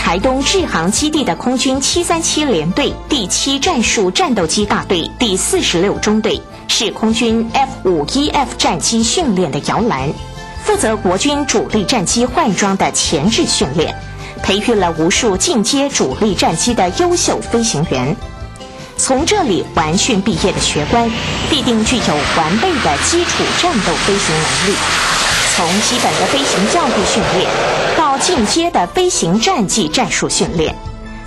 台东志航基地的空军737联队第7战术战斗机大队第46中队是空军 F-51F 战机训练的摇篮，负责国军主力战机换装的前置训练，培育了无数进阶主力战机的优秀飞行员。从这里完训毕业的学官，必定具有完备的基础战斗飞行能力。从基本的飞行教育训练到进阶的飞行战技战术训练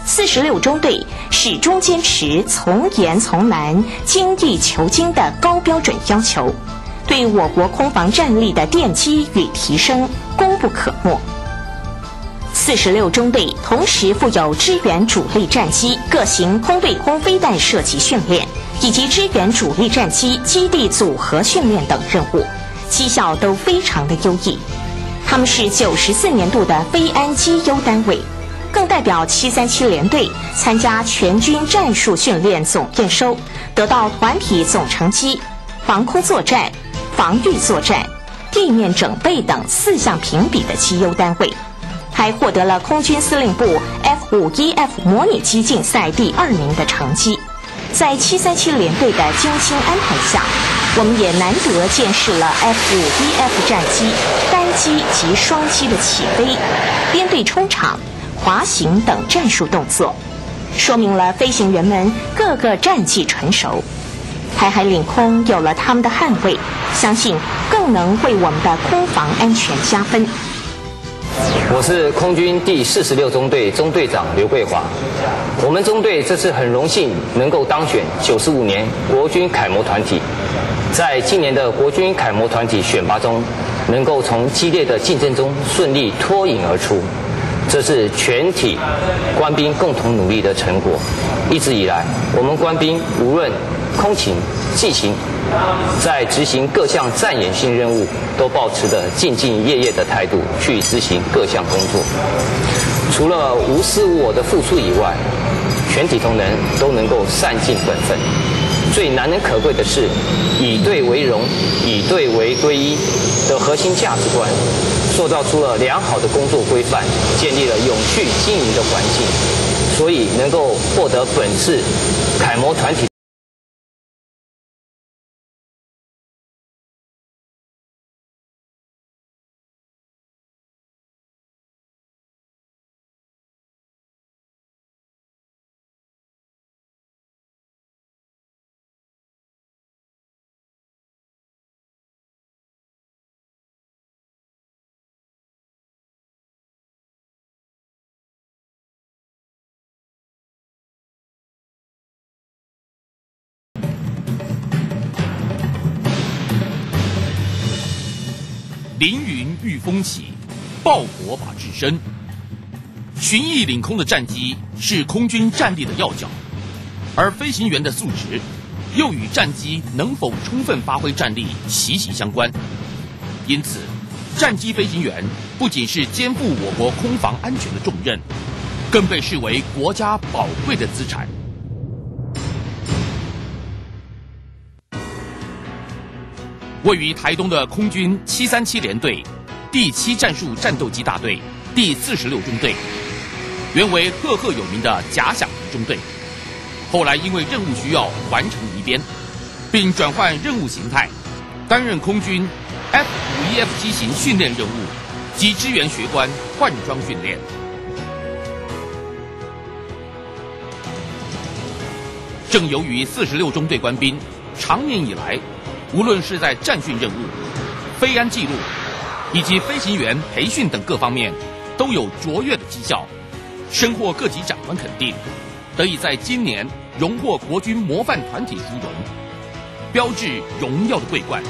，46中队始终坚持从严从难、精益求精的高标准要求，对我国空防战力的奠基与提升功不可没。46中队同时负有支援主力战机各型空对空飞弹射击训练，以及支援主力战机基地组合训练等任务，绩效都非常的优异。他们是94年度的飞安绩优单位，更代表737联队参加全军战术训练总验收，得到团体总成绩、防空作战、防御作战、地面整备等4项评比的绩优单位，还获得了空军司令部 F-51F 模拟机竞赛第2名的成绩。在737联队的精心安排下，我们也难得见识了 F-51F 战机单机及双机的起飞、编队冲场、滑行等战术动作，说明了飞行员们各个战技纯熟。台海领空有了他们的捍卫，相信更能为我们的空防安全加分。 我是空军第46中队中队长刘桂华。我们中队这次很荣幸能够当选95年国军楷模团体，在今年的国军楷模团体选拔中，能够从激烈的竞争中顺利脱颖而出，这是全体官兵共同努力的成果。一直以来，我们官兵无论空勤、技勤，在执行各项战演性任务，都抱持着兢兢业业的态度去执行各项工作。除了无私无我的付出以外，全体同仁都能够善尽本分。最难能可贵的是，以队为荣、以队为归一的核心价值观，塑造出了良好的工作规范，建立了永续经营的环境，所以能够获得本次楷模团体。 凌云御风起，爆火把至身。巡弋领空的战机是空军战力的要角，而飞行员的素质又与战机能否充分发挥战力息息相关。因此，战机飞行员不仅是肩负我国空防安全的重任，更被视为国家宝贵的资产。位于台东的空军737联队第7战术战斗机大队第46中队，原为赫赫有名的假想敌中队，后来因为任务需要完成移编，并转换任务形态，担任空军 F-51F 机型训练任务及支援学官换装训练。正由于46中队官兵长年以来，无论是在战训任务、飞安记录，以及飞行员培训等各方面，都有卓越的绩效，深获各级长官肯定，得以在今年荣获国军模范团体殊荣，标志荣耀的桂冠。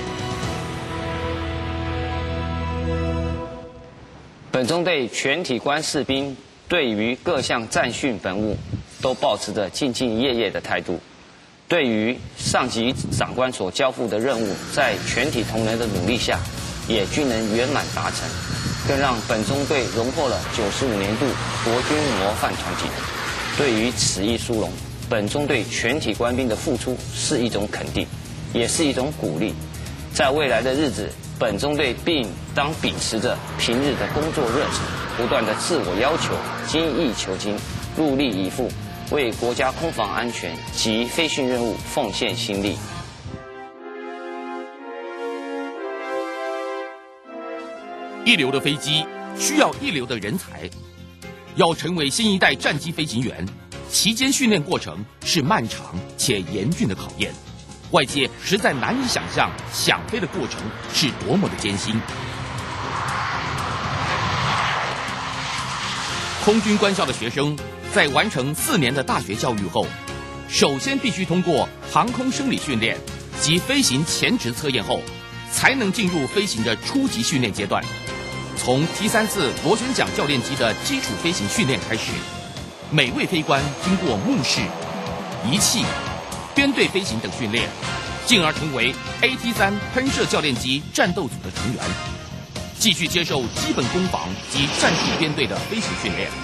本中队全体官士兵对于各项战训本务，都保持着兢兢业业的态度。对于上级长官所交付的任务，在全体同仁的努力下，也均能圆满达成，更让本中队荣获了95年度国军模范团体。对于此一殊荣，本中队全体官兵的付出是一种肯定，也是一种鼓励， 在未来的日子，本中队并当秉持着平日的工作热忱，不断的自我要求，精益求精，努力以赴，为国家空防安全及飞行任务奉献心力。 一流的飞机需要一流的人才，要成为新一代战机飞行员，期间训练过程是漫长且严峻的考验，外界实在难以想象想飞的过程是多么的艰辛。空军官校的学生在完成4年的大学教育后，首先必须通过航空生理训练及飞行前值测验后，才能进入飞行的初级训练阶段。从 T-34螺旋桨教练机的基础飞行训练开始，每位飞官经过目视、仪器、编队飞行等训练，进而成为 AT-3喷射教练机战斗组的成员，继续接受基本攻防及战术编队的飞行训练。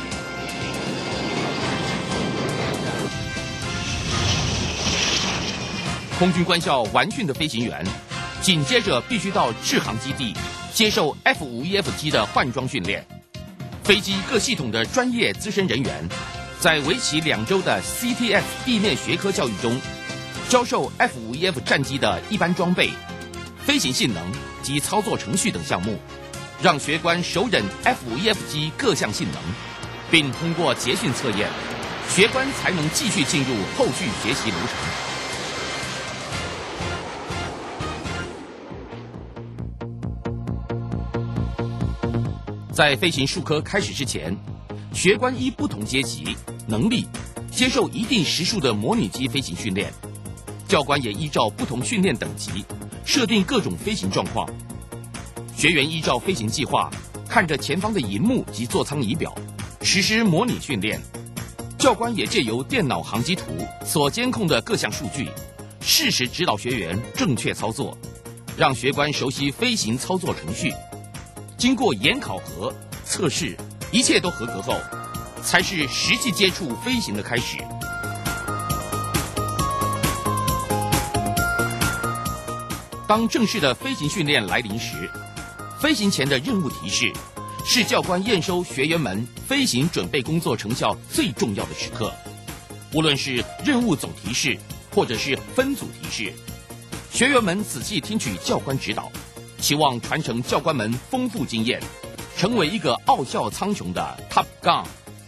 空军官校完训的飞行员，紧接着必须到制航基地接受 F-51F 机的换装训练。飞机各系统的专业资深人员，在为期2周的 CTS 地面学科教育中，教授 F-51F 战机的一般装备、飞行性能及操作程序等项目，让学官熟稔 F-51F 机各项性能，并通过结训测验，学官才能继续进入后续学习流程。在飞行术科开始之前，学官依不同阶级、能力，接受一定时数的模拟机飞行训练。教官也依照不同训练等级，设定各种飞行状况。学员依照飞行计划，看着前方的荧幕及座舱仪表，实施模拟训练。教官也借由电脑航机图所监控的各项数据，适时指导学员正确操作，让学官熟悉飞行操作程序。经过严考核、测试，一切都合格后，才是实际接触飞行的开始。当正式的飞行训练来临时，飞行前的任务提示是教官验收学员们飞行准备工作成效最重要的时刻。无论是任务总提示，或者是分组提示，学员们仔细听取教官指导，期望传承教官们丰富经验，成为一个傲笑苍穹的 Top Gun。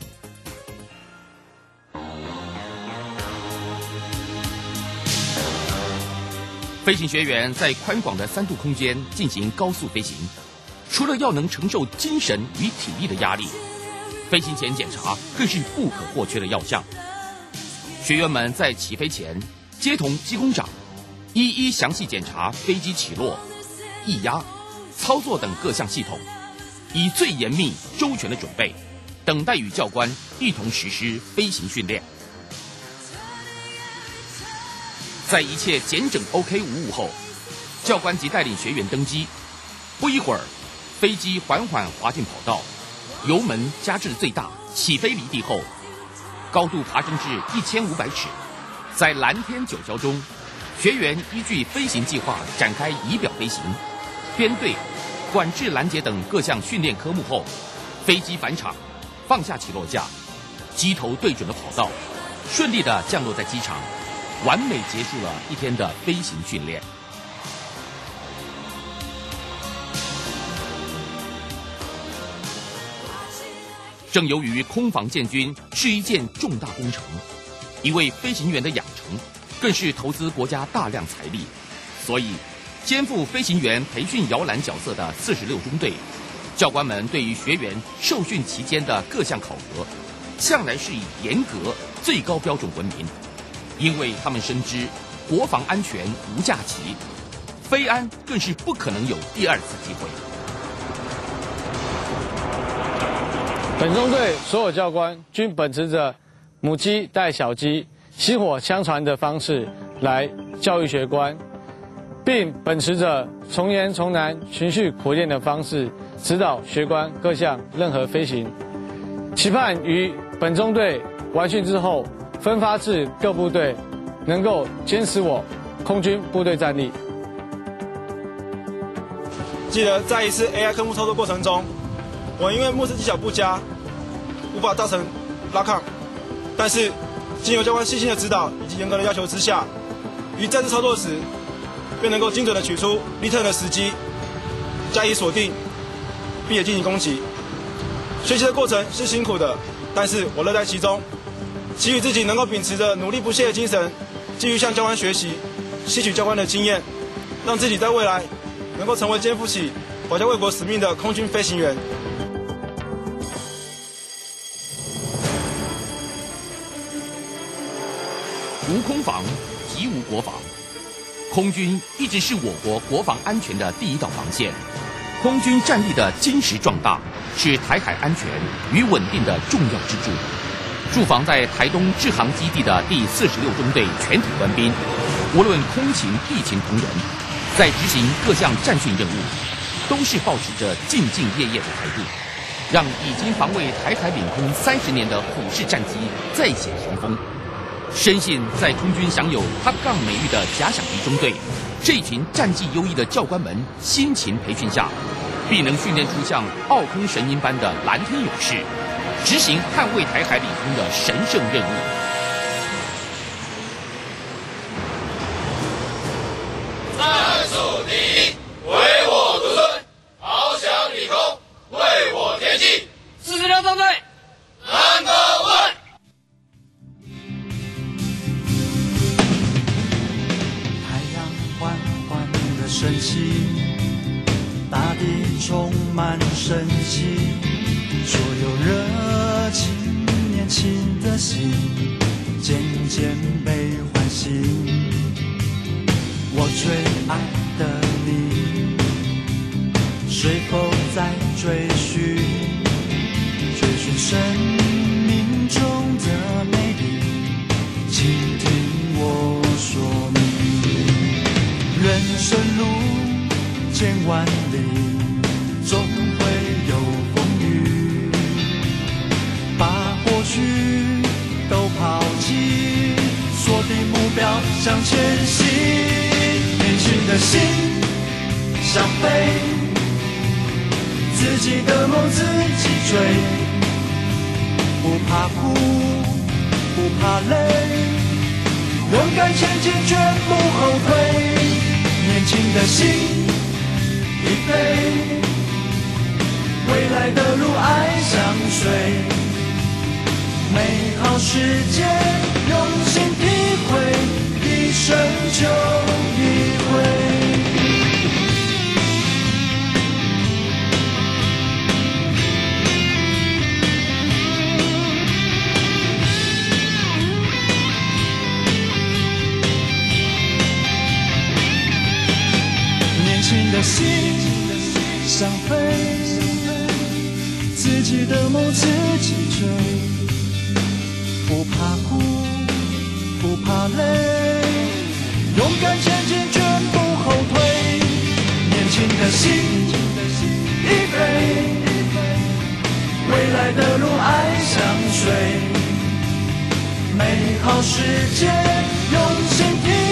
飞行学员在宽广的3度空间进行高速飞行，除了要能承受精神与体力的压力，飞行前检查更是不可或缺的要项。学员们在起飞前接同机工长，一一详细检查飞机起落、液压、操作等各项系统，以最严密周全的准备，等待与教官一同实施飞行训练。在一切检整 OK 无误后，教官即带领学员登机。不一会儿，飞机缓缓滑进跑道，油门加至最大，起飞离地后，高度爬升至1500尺。在蓝天九霄中，学员依据飞行计划展开仪表飞行、编队、管制拦截等各项训练科目后，飞机返场，放下起落架，机头对准了跑道，顺利地降落在机场，完美结束了一天的飞行训练。正由于空防建军是一件重大工程，一位飞行员的养成更是投资国家大量财力，所以肩负飞行员培训摇篮角色的46中队，教官们对于学员受训期间的各项考核，向来是以严格、最高标准闻名。因为他们深知国防安全无假期，飞安更是不可能有第2次机会。 本中队所有教官均秉持着母鸡带小鸡、薪火相传的方式来教育学官，并秉持着从严从难、循序苦练的方式指导学官各项任何飞行，期盼于本中队完训之后，分发至各部队，能够坚持我空军部队战力。 记得在一次 AI 科目操作过程中，我因为目视技巧不佳，无法造成拉抗，但是经由教官细心的指导以及严格的要求之下，于再次操作时，便能够精准的取出力turn的时机，加以锁定，并且进行攻击。学习的过程是辛苦的，但是我乐在其中。期许自己能够秉持着努力不懈的精神，继续向教官学习，吸取教官的经验，让自己在未来能够成为肩负起保家卫国使命的空军飞行员。 无空防，即无国防。空军一直是我国国防安全的第一道防线。空军战力的坚实壮大，是台海安全与稳定的重要支柱。驻防在台东制航基地的第46中队全体官兵，无论空勤地勤同仁，在执行各项战训任务，都是抱持着兢兢业业的态度，让已经防卫台海领空30年的虎式战机再显雄风。深信在空军享有“top gun” 美誉的假想敌中队，这群战绩优异的教官们辛勤培训下，必能训练出像傲空神鹰般的蓝天勇士，执行捍卫台海领空的神圣任务。 战术第一，唯我独尊，翱翔领空，为我天气。 46中队 Number One。 太阳缓缓地升起，大地充满生机，所有热情年轻的心渐渐被唤醒。我最爱的你，是否在追寻生命中的美丽？请听我说明，人生路千万里，总会有风雨，把过去都抛弃，锁定目标向前行。年轻的心想飞，自己的梦自己追，不怕苦，不怕累，勇敢前进，绝不后退。年轻的心已飞，未来的路爱相随，美好世界用心体会，一生就一回。年轻的心想飞，自己的梦自己追，不怕苦，不怕累，勇敢前进，绝不后退。年轻的心已飞，未来的路爱相随，美好世界用心体